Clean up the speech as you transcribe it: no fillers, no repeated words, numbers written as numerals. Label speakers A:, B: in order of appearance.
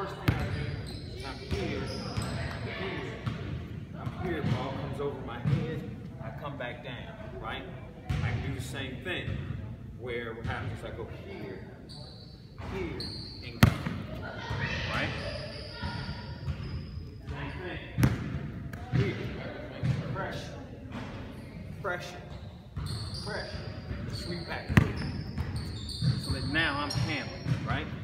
A: first thing I do is I'm here, ball comes over my head, I come back down, right? I can do the same thing, where what happens is I go here, and go, right? Same thing, here, pressure, pressure, pressure, sweep back, so that now I'm handling, right?